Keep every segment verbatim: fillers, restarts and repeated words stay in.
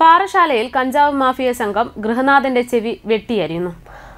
പാറശാലയിൽ കഞ്ചാവ് മാഫിയ സംഘം ഗൃഹനാഥന്റെ ചെവി വെട്ടിയരിയുന്നു.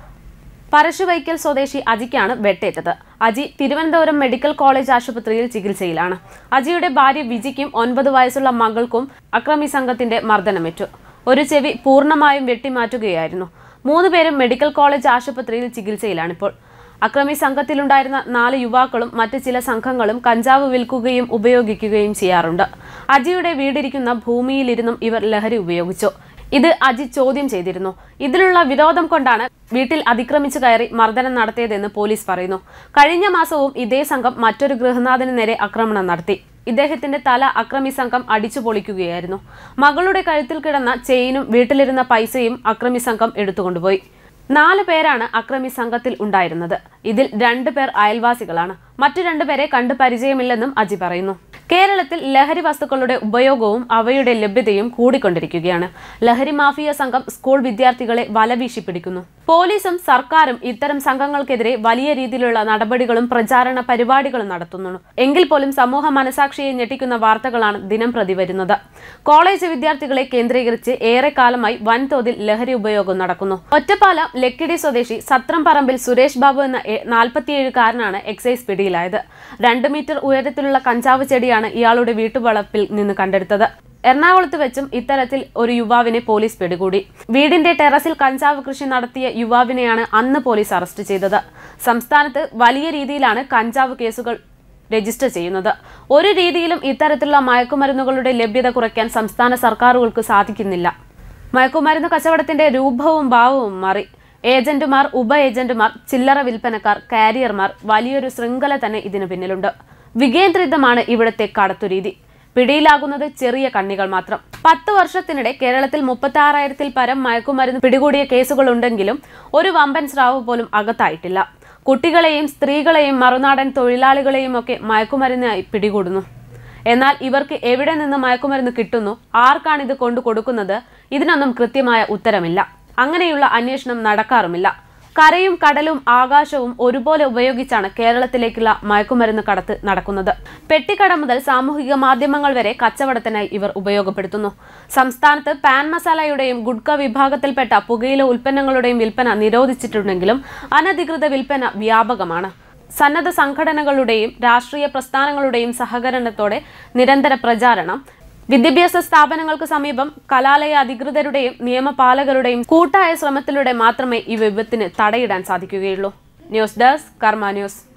പരശുവൈക്കൽ സ്വദേശി അജിക്കാണ് വെട്ടേറ്റത്. അജി തിരുവനന്തപുരം മെഡിക്കൽ കോളേജ് ആശുപത്രിയിൽ ചികിത്സയിലാണ്. അജിയുടെ ഭാര്യ വിജിക്കും ഒൻപത് വയസ്സുള്ള മകൾക്കും അക്രമി സംഘത്തിന്റെ മർദ്ദനമേറ്റു. ഒരു ചെവി പൂർണ്ണമായും വെട്ടിമാറ്റുകയായിരുന്നു. മൂന്ന് പേരും മെഡിക്കൽ കോളേജ് ആശുപത്രിയിൽ ചികിത്സയിലാണിപ്പോൾ. അക്രമി സംഘത്തിലുണ്ടായിരുന്ന നാല് യുവാക്കളും മറ്റ് ചില സംഘങ്ങളും കഞ്ചാവ് വിൽക്കുകയും ഉപയോഗിക്കുകയും ചെയ്യാറുണ്ട്. അജിയുടെ വീടിരിക്കുന്ന ഭൂമിയിലിരുന്നും ഇവർ ലഹരി ഉപയോഗിച്ചു. ഇത് അജി ചോദ്യം ചെയ്തിരുന്നു. ഇതിലുള്ള വിരോധം കൊണ്ടാണ് വീട്ടിൽ അതിക്രമിച്ചു കയറി മർദ്ദനം നടത്തിയതെന്ന് പോലീസ് പറയുന്നു. കഴിഞ്ഞ മാസവും ഇതേ സംഘം മറ്റൊരു ഗൃഹനാഥന് നേരെ ആക്രമണം നടത്തി. ഇദ്ദേഹത്തിന്റെ തല അക്രമി സംഘം അടിച്ചു പൊളിക്കുകയായിരുന്നു. മകളുടെ കഴുത്തിൽ കിടന്ന ചെയിനും വീട്ടിലിരുന്ന പൈസയും അക്രമി സംഘം എടുത്തുകൊണ്ടുപോയി. നാല് പേരാണ് അക്രമി സംഘത്തിൽ ഉണ്ടായിരുന്നത്. ഇതിൽ രണ്ടു പേർ അയൽവാസികളാണ്. മറ്റു രണ്ടുപേരെ കണ്ടു പരിചയമില്ലെന്നും അജി പറയുന്നു. കേരളത്തിൽ ലഹരി വസ്തുക്കളുടെ ഉപയോഗവും അവയുടെ ലഭ്യതയും കൂടിക്കൊണ്ടിരിക്കുകയാണ്. ലഹരി മാഫിയ സംഘം സ്കൂൾ വിദ്യാർത്ഥികളെ വലവീശി പിടിക്കുന്നു. പോലീസും സർക്കാരും ഇത്തരം സംഘങ്ങൾക്കെതിരെ വലിയ രീതിയിലുള്ള നടപടികളും പ്രചാരണ പരിപാടികളും നടത്തുന്നു. എങ്കിൽ പോലും സമൂഹ മനസാക്ഷിയെ ഞെട്ടിക്കുന്ന വാർത്തകളാണ് ദിനം പ്രതി വരുന്നത്. കോളേജ് വിദ്യാർത്ഥികളെ കേന്ദ്രീകരിച്ച് ഏറെക്കാലമായി വൻതോതിൽ ലഹരി ഉപയോഗം നടക്കുന്നു. ഒറ്റപ്പാലം ലക്കിടി സ്വദേശി സത്രം പറമ്പിൽ സുരേഷ് ബാബു എന്ന നാൽപ്പത്തിയേഴുകാരനാണ് എക്സൈസ് പിടിയിലായത്. രണ്ട് മീറ്റർ ഉയരത്തിലുള്ള കഞ്ചാവ് ചെടിയാണ് ഇയാളുടെ വീട്ടുവളപ്പിൽ നിന്ന് കണ്ടെടുത്തത്. എറണാകുളത്ത് വെച്ചും ഇത്തരത്തിൽ ഒരു യുവാവിനെ പോലീസ് പിടികൂടി. വീടിന്റെ ടെറസിൽ കഞ്ചാവ് കൃഷി നടത്തിയ യുവാവിനെയാണ് അന്ന് പോലീസ് അറസ്റ്റ് ചെയ്തത്. സംസ്ഥാനത്ത് വലിയ രീതിയിലാണ് കഞ്ചാവ് കേസുകൾ രജിസ്റ്റർ ചെയ്യുന്നത്. ഒരു രീതിയിലും ഇത്തരത്തിലുള്ള മയക്കുമരുന്നുകളുടെ ലഭ്യത കുറയ്ക്കാൻ സംസ്ഥാന സർക്കാരുകൾക്ക് സാധിക്കുന്നില്ല. മയക്കുമരുന്ന് കച്ചവടത്തിന്റെ രൂപവും ഭാവവും മാറി. ഏജന്റുമാർ, ഉപ ഏജന്റുമാർ, ചില്ലറ വിൽപ്പനക്കാർ, കാരിയർമാർ, വലിയൊരു ശൃംഖല തന്നെ ഇതിനു പിന്നിലുണ്ട്. വികേന്ദ്രിതമാണ് ഇവിടുത്തെ കടത്തുരീതി. പിടിയിലാകുന്നത് ചെറിയ കണ്ണികൾ മാത്രം. പത്ത് വർഷത്തിനിടെ കേരളത്തിൽ മുപ്പത്തി ആറായിരത്തിൽ പരം മയക്കുമരുന്ന് പിടികൂടിയ കേസുകളുണ്ടെങ്കിലും ഒരു വമ്പൻ സ്രാവ് പോലും അകത്തായിട്ടില്ല. കുട്ടികളെയും സ്ത്രീകളെയും മറുനാടൻ തൊഴിലാളികളെയും ഒക്കെ മയക്കുമരുന്നായി പിടികൂടുന്നു. എന്നാൽ ഇവർക്ക് എവിടെ നിന്ന് മയക്കുമരുന്ന് കിട്ടുന്നു, ആർക്കാണിത് കൊണ്ടു കൊടുക്കുന്നത്, ഇതിനൊന്നും കൃത്യമായ ഉത്തരമില്ല. അങ്ങനെയുള്ള അന്വേഷണം നടക്കാറുമില്ല. കരയും കടലും ആകാശവും ഒരുപോലെ ഉപയോഗിച്ചാണ് കേരളത്തിലേക്കുള്ള മയക്കുമരുന്ന് കടത്ത് നടക്കുന്നത്. പെട്ടിക്കട മുതൽ സാമൂഹിക മാധ്യമങ്ങൾ വരെ കച്ചവടത്തിനായി ഇവർ ഉപയോഗപ്പെടുത്തുന്നു. സംസ്ഥാനത്ത് പാൻ മസാലയുടെയും ഗുഡ്ക വിഭാഗത്തിൽപ്പെട്ട പുകയില ഉൽപ്പന്നങ്ങളുടെയും വിൽപ്പന നിരോധിച്ചിട്ടുണ്ടെങ്കിലും അനധികൃത വിൽപ്പന വ്യാപകമാണ്. സന്നദ്ധ സംഘടനകളുടെയും രാഷ്ട്രീയ പ്രസ്ഥാനങ്ങളുടെയും സഹകരണത്തോടെ നിരന്തര പ്രചാരണം, വിദ്യാഭ്യാസ സ്ഥാപനങ്ങൾക്ക് സമീപം കലാലയ അധികൃതരുടെയും നിയമപാലകരുടെയും കൂട്ടായ ശ്രമത്തിലൂടെ മാത്രമേ ഈ വിപത്തിന് തടയിടാൻ സാധിക്കുകയുള്ളൂ. News desk Karma news.